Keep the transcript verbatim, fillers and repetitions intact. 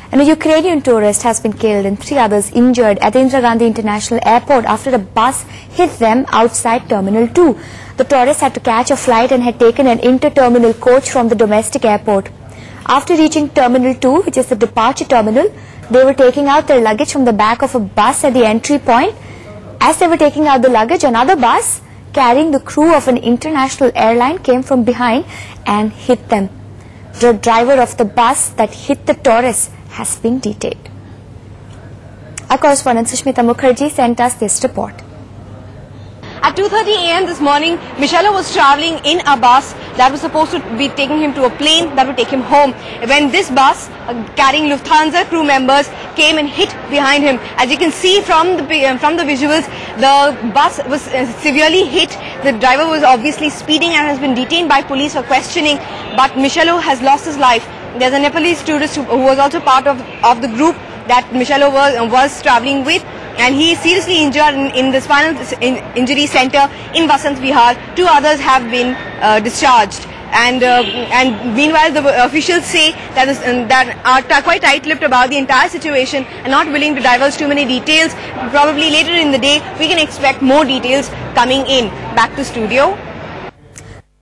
And a Ukrainian tourist has been killed and three others injured at the Indira Gandhi International Airport after a bus hit them outside Terminal two. The tourists had to catch a flight and had taken an inter-terminal coach from the domestic airport. After reaching Terminal two, which is the departure terminal, they were taking out their luggage from the back of a bus at the entry point. As they were taking out the luggage, another bus carrying the crew of an international airline came from behind and hit them. The driver of the bus that hit the tourists has been detained. Our correspondent Sushmita Mukherjee sent us this report. At two thirty a m this morning, Michelo was travelling in a bus that was supposed to be taking him to a plane that would take him home, when this bus uh, carrying Lufthansa crew members came and hit behind him. As you can see from the uh, from the visuals, the bus was uh, severely hit. The driver was obviously speeding and has been detained by police for questioning, but Michelo has lost his life. There's a Nepalese tourist who, who was also part of, of the group that Michelo was, uh, was travelling with, and he is seriously injured in, in the spinal in injury center in Vasant Vihar. Two others have been uh, discharged. And uh, and meanwhile, the officials say that is, uh, that are quite tight-lipped about the entire situation and not willing to divulge too many details. Probably later in the day, we can expect more details coming in. Back to studio.